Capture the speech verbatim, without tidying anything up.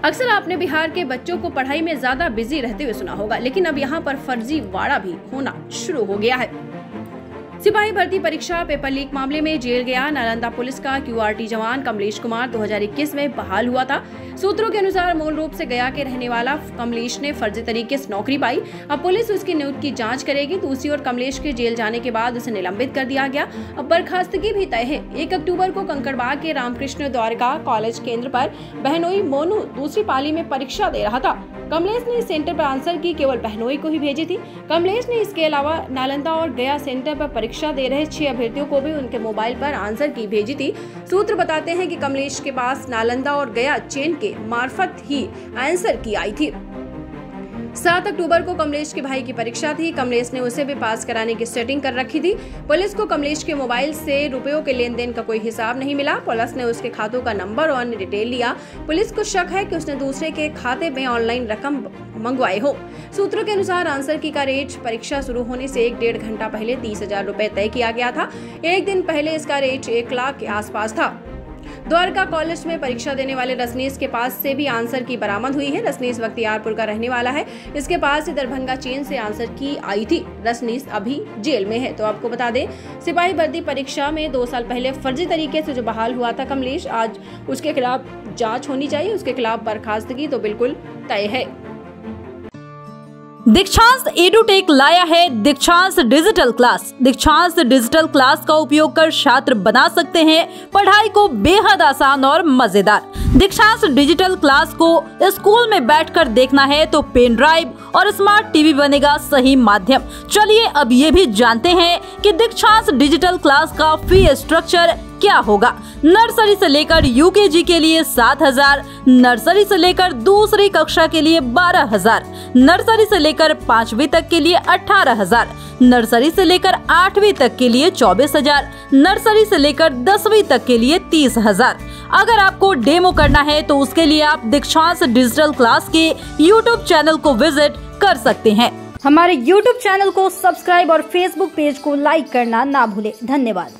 अक्सर आपने बिहार के बच्चों को पढ़ाई में ज्यादा बिजी रहते हुए सुना होगा, लेकिन अब यहाँ पर फर्जीवाड़ा भी होना शुरू हो गया है। सिपाही भर्ती परीक्षा पेपर लीक मामले में जेल गया नालंदा पुलिस का क्यूआरटी जवान कमलेश कुमार दो हज़ार इक्कीस में बहाल हुआ था। सूत्रों के अनुसार मूल रूप से गया के रहने वाला कमलेश ने फर्जी तरीके से नौकरी पाई। अब पुलिस उसकी नियुक्ति की जांच करेगी। दूसरी ओर कमलेश के जेल जाने के बाद उसे निलंबित कर दिया गया। अब बर्खास्तगी भी तय है। एक अक्टूबर को कंकड़बाग के रामकृष्ण द्वारका कॉलेज केंद्र पर बहनोई मोनू दूसरी पाली में परीक्षा दे रहा था। कमलेश ने इस सेंटर पर आंसर की केवल बहनोई को ही भेजी थी। कमलेश ने इसके अलावा नालंदा और गया सेंटर पर परीक्षा दे रहे छह अभ्यर्थियों को भी उनके मोबाइल पर आंसर की भेजी थी। सूत्र बताते हैं कि कमलेश के पास नालंदा और गया चेन के मार्फत ही आंसर की आई थी। सात अक्टूबर को कमलेश के भाई की परीक्षा थी। कमलेश ने उसे भी पास कराने की सेटिंग कर रखी थी। पुलिस को कमलेश के मोबाइल से रुपयों के लेन देन का कोई हिसाब नहीं मिला। पुलिस ने उसके खातों का नंबर और अन्य डिटेल लिया। पुलिस को शक है कि उसने दूसरे के खाते में ऑनलाइन रकम मंगवाए हो। सूत्रों के अनुसार आंसर की का रेट परीक्षा शुरू होने से एक डेढ़ घंटा पहले तीस हजार रूपए तय किया गया था। एक दिन पहले इसका रेट एक लाख के आसपास था। द्वारका कॉलेज में परीक्षा देने वाले रजनीश के पास से भी आंसर की बरामद हुई है। रजनीश बख्तियारपुर का रहने वाला है। इसके पास से दरभंगा चेन से आंसर की आई थी। रजनीश अभी जेल में है। तो आपको बता दें, सिपाही भर्ती परीक्षा में दो साल पहले फर्जी तरीके से जो बहाल हुआ था कमलेश, आज उसके खिलाफ जांच होनी चाहिए। उसके खिलाफ बर्खास्तगी तो बिल्कुल तय है। दीक्षांत एडुटेक लाया है Dikshant digital class. Dikshant digital class का उपयोग कर छात्र बना सकते हैं पढ़ाई को बेहद आसान और मजेदार। दीक्षांत डिजिटल क्लास को स्कूल में बैठकर देखना है तो पेन ड्राइव और स्मार्ट टीवी बनेगा सही माध्यम। चलिए अब ये भी जानते हैं कि दीक्षांत डिजिटल क्लास का फी स्ट्रक्चर क्या होगा। नर्सरी से लेकर यूकेजी के लिए सात हजार, नर्सरी से लेकर दूसरी कक्षा के लिए बारह हजार, नर्सरी से लेकर पांचवी तक के लिए अठारह हजार, नर्सरी से लेकर आठवीं तक के लिए चौबीस हजार, नर्सरी से लेकर दसवीं तक के लिए तीस हजार। अगर आपको डेमो करना है तो उसके लिए आप दीक्षांत डिजिटल क्लास के यूट्यूब चैनल को विजिट कर सकते हैं। हमारे यूट्यूब चैनल को सब्सक्राइब और फेसबुक पेज को लाइक करना ना भूले। धन्यवाद।